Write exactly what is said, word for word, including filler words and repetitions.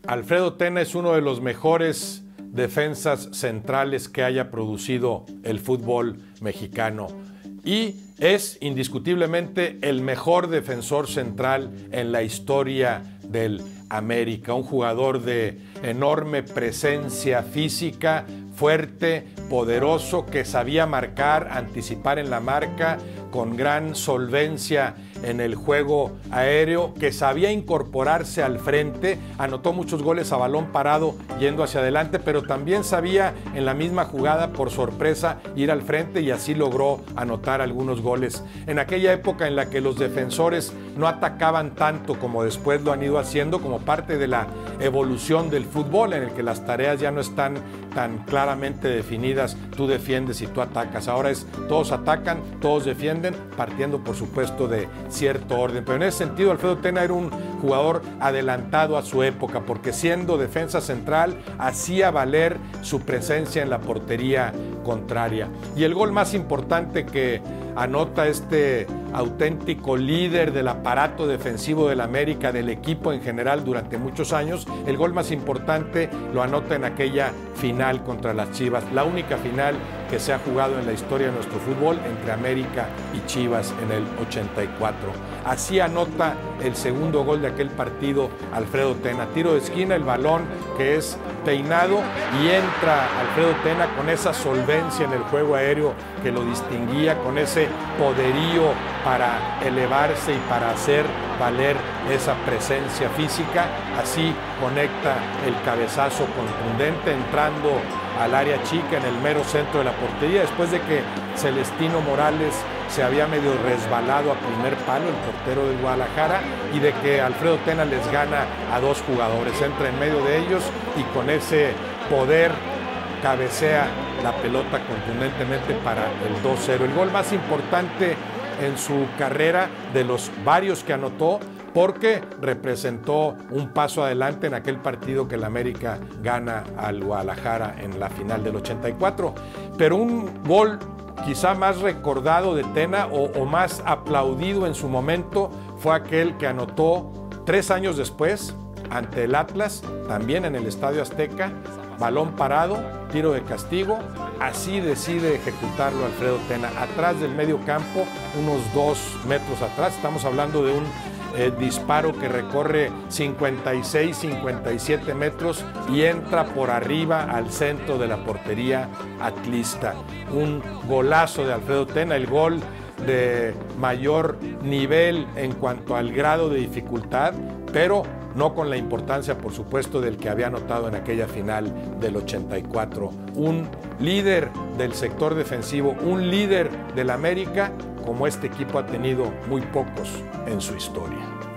Alfredo Tena es uno de los mejores defensas centrales que haya producido el fútbol mexicano y es indiscutiblemente el mejor defensor central en la historia del América, un jugador de enorme presencia física, fuerte, poderoso, que sabía marcar, anticipar en la marca, con gran solvencia en el juego aéreo, que sabía incorporarse al frente, anotó muchos goles a balón parado yendo hacia adelante, pero también sabía en la misma jugada, por sorpresa, ir al frente y así logró anotar algunos goles. En aquella época en la que los defensores no atacaban tanto como después lo han ido haciendo, como parte de la evolución del fútbol, en el que las tareas ya no están tan claramente definidas, tú defiendes y tú atacas. Ahora es todos atacan, todos defienden, partiendo por supuesto de cierto orden. Pero en ese sentido Alfredo Tena era un jugador adelantado a su época, porque siendo defensa central hacía valer su presencia en la portería contraria. Y el gol más importante que anota este auténtico líder del aparato defensivo del América, del equipo en general durante muchos años, el gol más importante lo anota en aquella final contra las Chivas, la única final que se ha jugado en la historia de nuestro fútbol entre América y Chivas en el ochenta y cuatro. Así anota el segundo gol de aquel partido Alfredo Tena, tiro de esquina, el balón que es peinado y entra Alfredo Tena con esa solvencia en el juego aéreo que lo distinguía, con ese poderío para elevarse y para hacer valer esa presencia física. Así conecta el cabezazo contundente entrando al área chica en el mero centro de la portería, después de que Celestino Morales se había medio resbalado a primer palo, el portero del Guadalajara, y de que Alfredo Tena les gana a dos jugadores, entra en medio de ellos y con ese poder cabecea la pelota contundentemente para el dos cero. El gol más importante en su carrera de los varios que anotó, porque representó un paso adelante en aquel partido que el América gana al Guadalajara en la final del ochenta y cuatro. Pero un gol quizá más recordado de Tena o, o más aplaudido en su momento fue aquel que anotó tres años después ante el Atlas, también en el Estadio Azteca, balón parado, tiro de castigo. Así decide ejecutarlo Alfredo Tena, atrás del medio campo, unos dos metros atrás. Estamos hablando de un eh, disparo que recorre cincuenta y seis, cincuenta y siete metros y entra por arriba al centro de la portería atlista. Un golazo de Alfredo Tena, el gol de mayor nivel en cuanto al grado de dificultad, pero no con la importancia, por supuesto, del que había anotado en aquella final del ochenta y cuatro. Un líder del sector defensivo, un líder del América, como este equipo ha tenido muy pocos en su historia.